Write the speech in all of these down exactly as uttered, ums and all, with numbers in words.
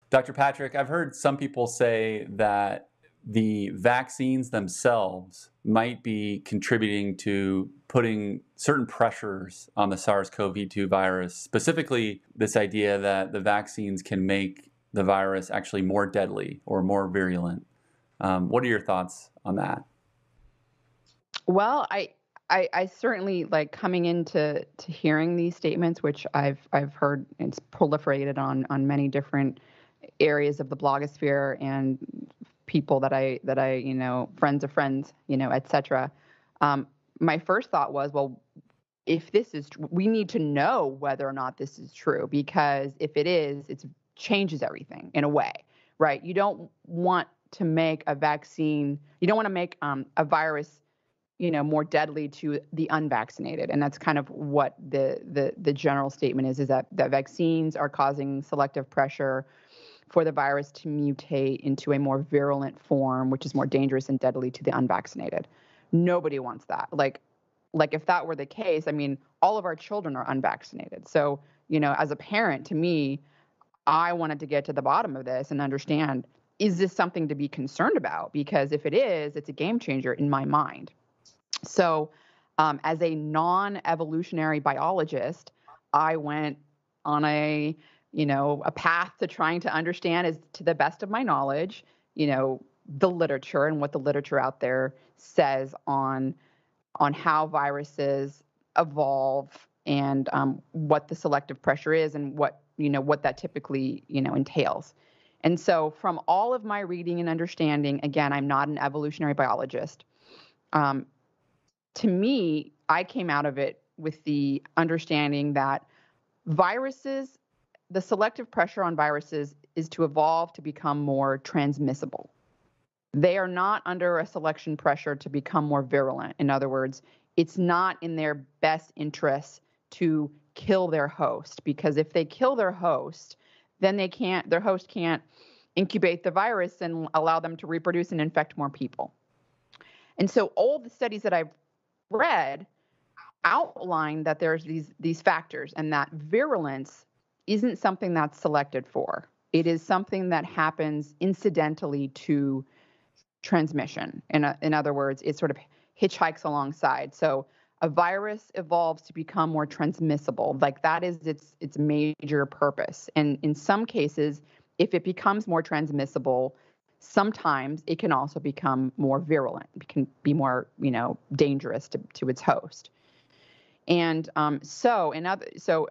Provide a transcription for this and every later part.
Doctor Patrick, I've heard some people say that the vaccines themselves might be contributing to putting certain pressures on the SARS CoV two virus, specifically this idea that the vaccines can make the virus actually more deadly or more virulent. Um, what are your thoughts on that? Well, I, I, I certainly like coming into to hearing these statements, which I've I've heard it's proliferated on on many different areas of the blogosphere and people that I that I you know friends of friends you know et cetera. Um, my first thought was, well, if this is tr- we need to know whether or not this is true, because if it is, it changes everything in a way, right? You don't want to make a vaccine, you don't want to make um, a virus you know, more deadly to the unvaccinated. And that's kind of what the the the general statement is, is that, that vaccines are causing selective pressure for the virus to mutate into a more virulent form, which is more dangerous and deadly to the unvaccinated. Nobody wants that. Like, like if that were the case, I mean, all of our children are unvaccinated. So, you know, as a parent, to me, I wanted to get to the bottom of this and understand, is this something to be concerned about? Because if it is, it's a game changer in my mind. So, um, as a non-evolutionary biologist, I went on a, you know, a path to trying to understand, as to the best of my knowledge, you know, the literature and what the literature out there says on on how viruses evolve and um, what the selective pressure is and what you know what that typically you know entails. And so, from all of my reading and understanding, again, I'm not an evolutionary biologist. Um, to me, I came out of it with the understanding that viruses, the selective pressure on viruses is to evolve to become more transmissible. They are not under a selection pressure to become more virulent. In other words, it's not in their best interest to kill their host, because if they kill their host, then they can't, their host can't incubate the virus and allow them to reproduce and infect more people. And so all the studies that I've read outline that there's these these factors, and that virulence isn't something that's selected for. It is something that happens incidentally to transmission. In, a, in other words, it sort of hitchhikes alongside. So a virus evolves to become more transmissible. Like that is its its major purpose. And in some cases, if it becomes more transmissible, sometimes it can also become more virulent. It can be more, you know, dangerous to, to its host. And um, so, in other, so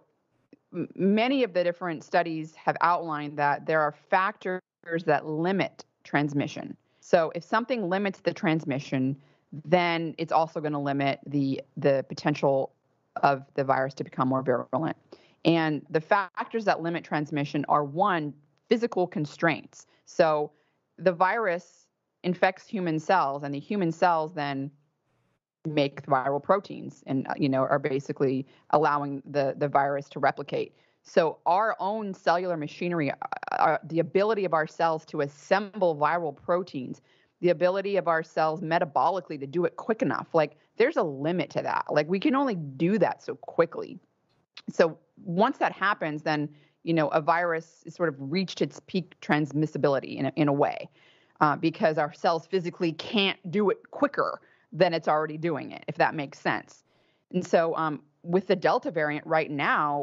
many of the different studies have outlined that there are factors that limit transmission. So, if something limits the transmission, then it's also going to limit the the potential of the virus to become more virulent. And the factors that limit transmission are, one, physical constraints. So the virus infects human cells, and the human cells then make viral proteins and, you know, are basically allowing the, the virus to replicate. So our own cellular machinery, uh, the ability of our cells to assemble viral proteins, the ability of our cells metabolically to do it quick enough, like there's a limit to that. Like we can only do that so quickly. So once that happens, then you know, a virus has sort of reached its peak transmissibility in a, in a way, uh, because our cells physically can't do it quicker than it's already doing it, if that makes sense. And so um, with the Delta variant right now,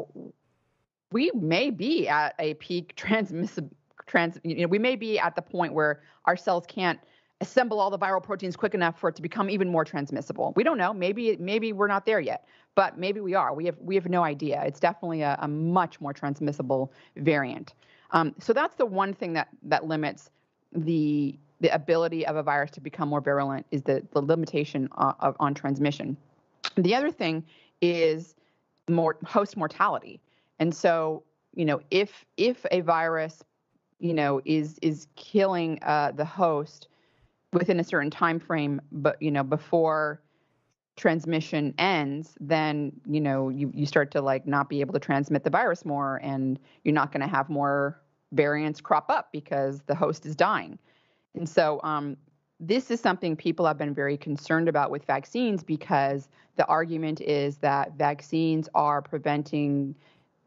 we may be at a peak transmissible, trans, you know, we may be at the point where our cells can't assemble all the viral proteins quick enough for it to become even more transmissible. We don't know. Maybe maybe we're not there yet, but maybe we are. We have we have no idea. It's definitely a, a much more transmissible variant. Um, so that's the one thing that that limits the the ability of a virus to become more virulent, is the, the limitation of, of, on transmission. The other thing is more host mortality. And so, you know, if if a virus, you know, is is killing uh, the host within a certain time frame, but you know, before transmission ends, then you know you, you start to like not be able to transmit the virus more, and you're not going to have more variants crop up because the host is dying. And so um, this is something people have been very concerned about with vaccines, because the argument is that vaccines are preventing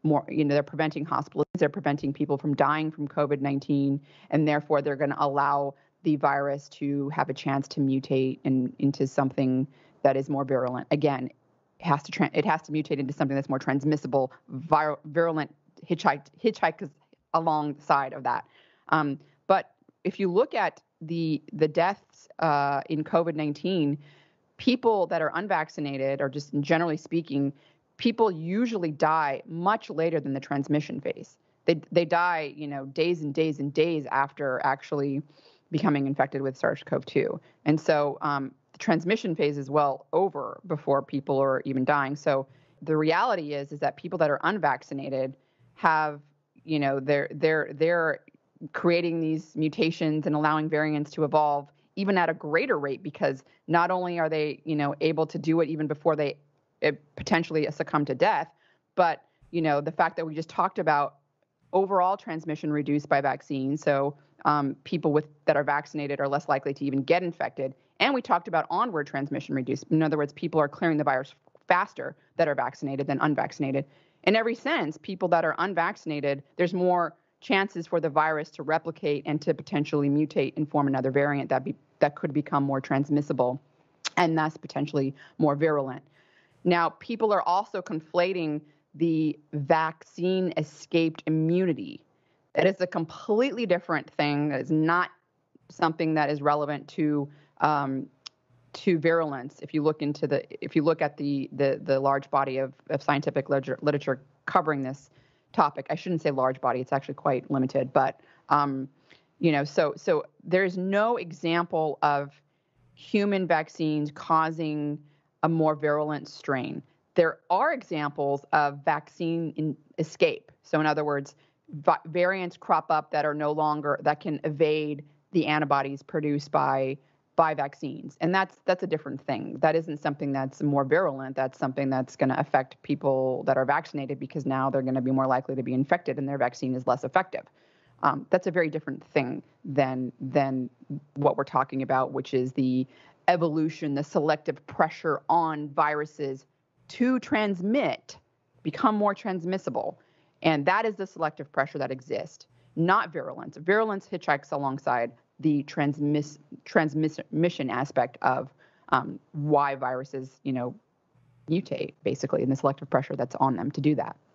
more, you know, they're preventing hospitals, they're preventing people from dying from COVID nineteen, and therefore they're going to allow the virus to have a chance to mutate in, into something that is more virulent. Again, it has to tra- it has to mutate into something that's more transmissible. Vir- virulent hitchhike hitchhikes alongside of that. Um, but if you look at the the deaths uh, in COVID nineteen, people that are unvaccinated, or just generally speaking, people usually die much later than the transmission phase. They they die, you know, days and days and days after actually becoming infected with SARS-C o V two. And so um, the transmission phase is well over before people are even dying. So the reality is is that people that are unvaccinated have, you know, they're they're they're creating these mutations and allowing variants to evolve even at a greater rate, because not only are they, you know, able to do it even before they it potentially succumb to death, but, you know, the fact that we just talked about overall transmission reduced by vaccines. So um, people with that are vaccinated are less likely to even get infected. And we talked about onward transmission reduced. In other words, people are clearing the virus faster that are vaccinated than unvaccinated. In every sense, people that are unvaccinated, there's more chances for the virus to replicate and to potentially mutate and form another variant that be that could become more transmissible and thus potentially more virulent. Now, people are also conflating the vaccine escaped immunity. That is a completely different thing. That is not something that is relevant to um, to virulence. If you look into the, if you look at the the, the large body of, of scientific literature, literature covering this topic, I shouldn't say large body. It's actually quite limited. But um, you know, so so there's no example of human vaccines causing a more virulent strain. There are examples of vaccine in escape. So in other words, va- variants crop up that are no longer, that can evade the antibodies produced by by vaccines. And that's that's a different thing. That isn't something that's more virulent. That's something that's going to affect people that are vaccinated, because now they're going to be more likely to be infected and their vaccine is less effective. Um, that's a very different thing than than what we're talking about, which is the evolution, the selective pressure on viruses to transmit, become more transmissible. And that is the selective pressure that exists, not virulence. Virulence hitchhikes alongside the transmiss, transmission aspect of um, why viruses, you know, mutate, basically, and the selective pressure that's on them to do that.